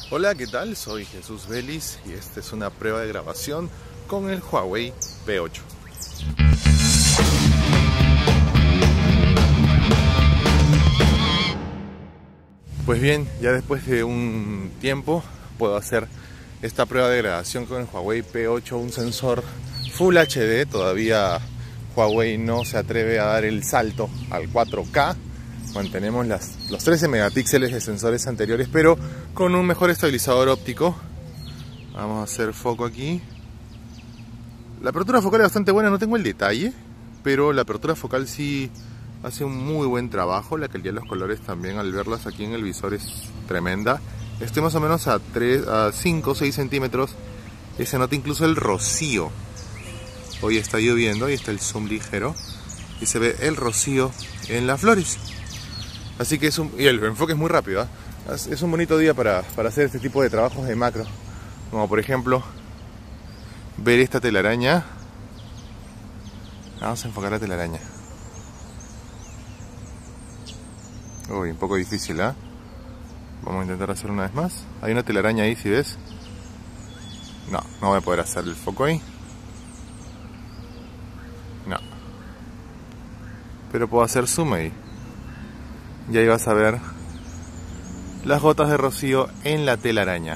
Hola, ¿qué tal? Soy Jesús Vélez y esta es una prueba de grabación con el Huawei P8. Pues bien, ya después de un tiempo puedo hacer esta prueba de grabación con el Huawei P8, un sensor Full HD. Todavía Huawei no se atreve a dar el salto al 4K. Mantenemos los 13 megapíxeles de sensores anteriores, pero con un mejor estabilizador óptico. Vamos a hacer foco aquí. La apertura focal es bastante buena, no tengo el detalle, pero la apertura focal sí hace un muy buen trabajo. La calidad de los colores también, al verlas aquí en el visor, es tremenda. Estoy más o menos a 5 o 6 centímetros. Y se nota incluso el rocío. Hoy está lloviendo y está el zoom ligero y se ve el rocío en las flores. Así que y el enfoque es muy rápido, ¿eh? Es un bonito día para hacer este tipo de trabajos de macro. Como por ejemplo, ver esta telaraña. Vamos a enfocar la telaraña. Uy, un poco difícil, ¿eh? Vamos a intentar hacer una vez más. Hay una telaraña ahí, si ves. No voy a poder hacer el foco ahí. No. Pero puedo hacer zoom ahí. Y ahí vas a ver las gotas de rocío en la telaraña.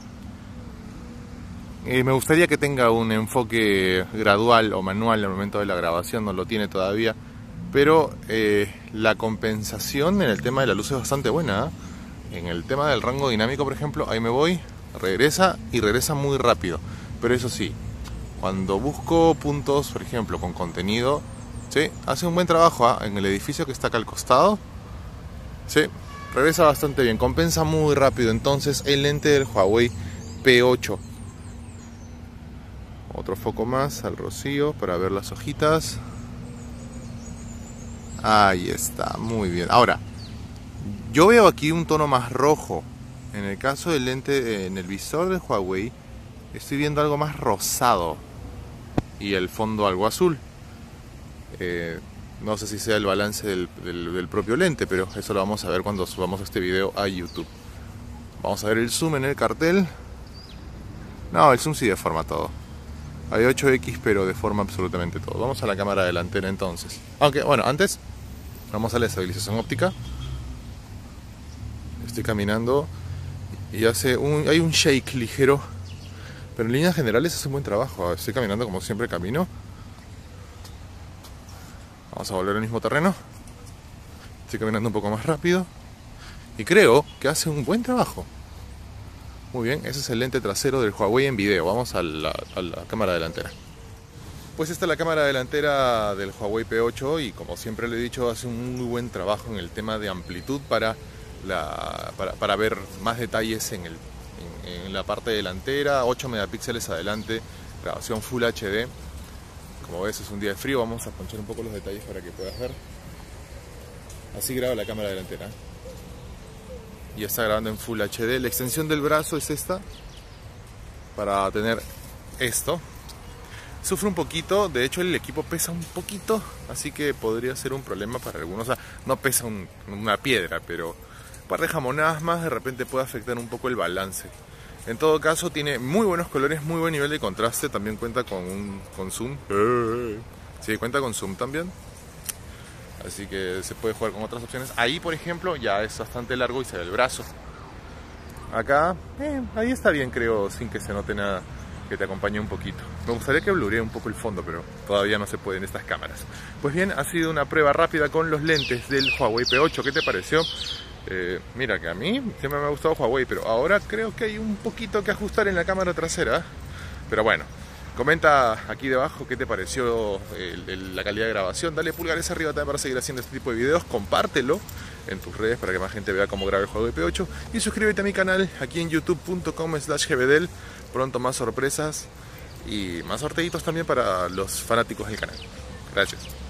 Me gustaría que tenga un enfoque gradual o manual al momento de la grabación, no lo tiene todavía. Pero la compensación en el tema de la luz es bastante buena, ¿eh? En el tema del rango dinámico, por ejemplo, ahí me voy, regresa y regresa muy rápido. Pero eso sí, cuando busco puntos, por ejemplo, con contenido, ¿sí? Hace un buen trabajo, ¿eh? En el edificio que está acá al costado, sí, regresa bastante bien, compensa muy rápido. Entonces el lente del Huawei P8. Otro foco más al rocío para ver las hojitas. Ahí está, muy bien. Ahora, yo veo aquí un tono más rojo. En el caso del lente, en el visor del Huawei, estoy viendo algo más rosado y el fondo algo azul. No sé si sea el balance del propio lente, pero eso lo vamos a ver cuando subamos este video a YouTube. Vamos a ver el zoom en el cartel. No, el zoom sí deforma todo. Hay 8X, pero deforma absolutamente todo. Vamos a la cámara delantera entonces. Aunque, bueno, antes vamos a la estabilización óptica. Estoy caminando y hay un shake ligero, pero en líneas generales hace un buen trabajo. Estoy caminando como siempre camino. Vamos a volver al mismo terreno. Estoy caminando un poco más rápido y creo que hace un buen trabajo. Muy bien, ese es el lente trasero del Huawei en video. Vamos a la cámara delantera. Pues esta es la cámara delantera del Huawei P8 y, como siempre le he dicho, hace un muy buen trabajo en el tema de amplitud para ver más detalles en la parte delantera. 8 megapíxeles adelante, grabación Full HD. Como ves, es un día de frío. Vamos a ponchar un poco los detalles para que puedas ver. Así graba la cámara delantera. Y está grabando en Full HD. La extensión del brazo es esta, para tener esto. Sufre un poquito, de hecho el equipo pesa un poquito, así que podría ser un problema para algunos. O sea, no pesa una piedra, pero un par de jamonadas más de repente puede afectar un poco el balance. En todo caso, tiene muy buenos colores, muy buen nivel de contraste. También cuenta con zoom. Sí, cuenta con zoom también. Así que se puede jugar con otras opciones. Ahí, por ejemplo, ya es bastante largo y se ve el brazo. Acá, ahí está bien, creo, sin que se note nada, que te acompañe un poquito. Me gustaría que bluree un poco el fondo, pero todavía no se puede en estas cámaras. Pues bien, ha sido una prueba rápida con los lentes del Huawei P8. ¿Qué te pareció? Mira que a mí siempre me ha gustado Huawei, pero ahora creo que hay un poquito que ajustar en la cámara trasera. Pero bueno, comenta aquí debajo qué te pareció la calidad de grabación. Dale pulgares arriba también para seguir haciendo este tipo de videos. Compártelo en tus redes para que más gente vea cómo graba el Huawei P8. Y suscríbete a mi canal aquí en youtube.com/gbdel. Pronto más sorpresas y más sorteitos también para los fanáticos del canal. Gracias.